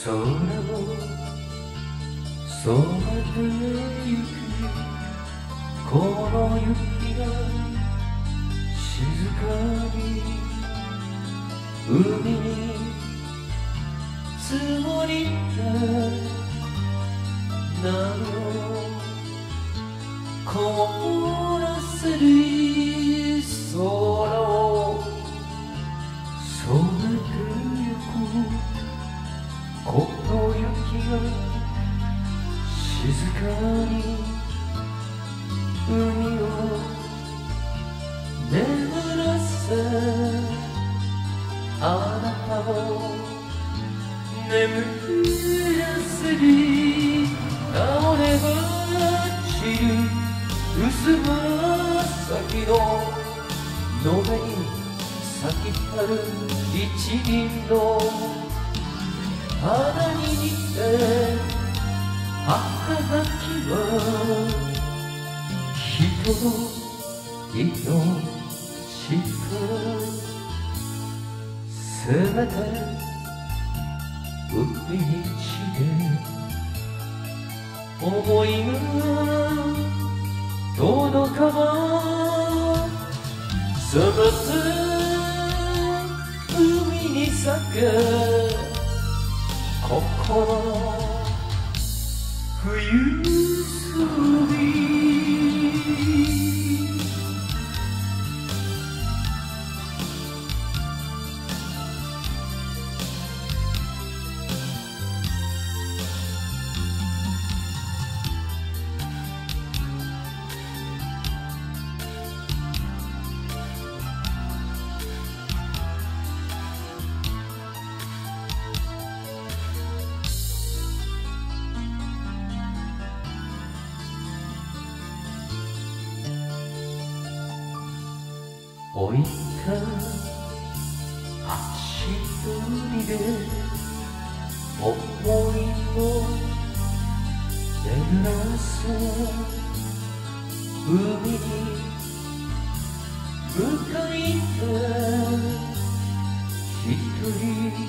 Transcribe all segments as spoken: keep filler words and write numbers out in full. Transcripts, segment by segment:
空を染めてゆくこの雪が静かに海に積もりた波を凍らせる空を染めてゆくこの雪が静かに海を眠らせあなたを眠らせる倒れば散る薄紫の野辺に咲き張る一輪の花に似て儚きは人の命からせめて海に散れ思いが届かばせめて海に咲け心の冬すび置いた足取りで思いを巡らせ海に向かいた一人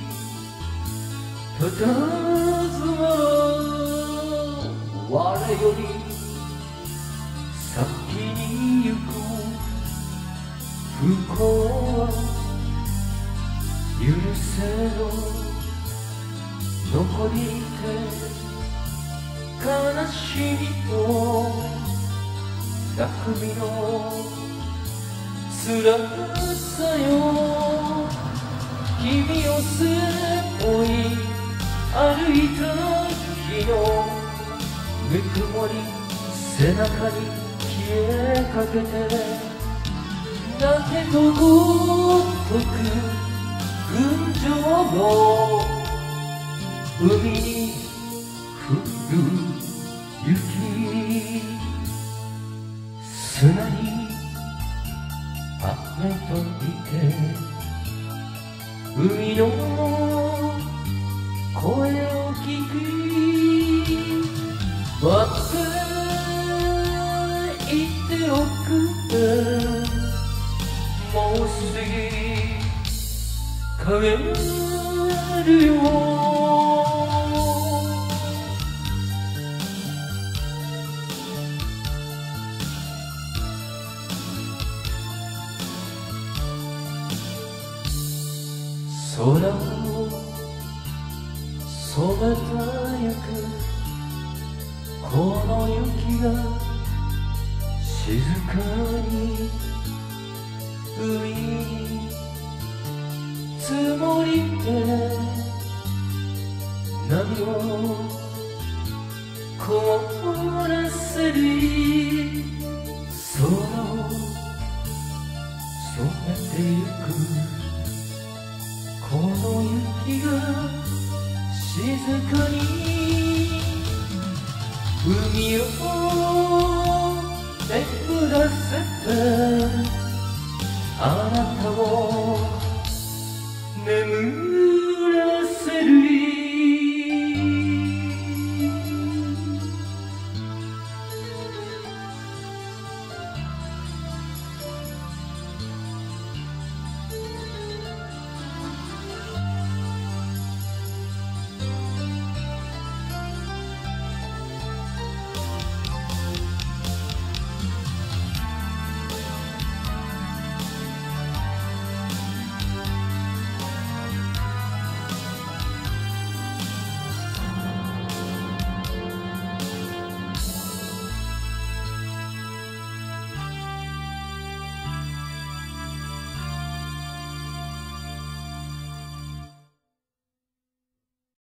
たたずま我より先に行く不幸は許せろ残りて悲しみと泣くみの辛さよ君を背負い歩いた日のぬくもり背中に消えかけてだけどごとく群青の海に降る雪砂に雨といて海の声を聞く待っていておくれもうすぐ帰るよ空を染めたゆくこの雪が静かに海に積もりて波を凍らせる空を染めてゆくこの雪が静かに海を眠らせてあなたを眠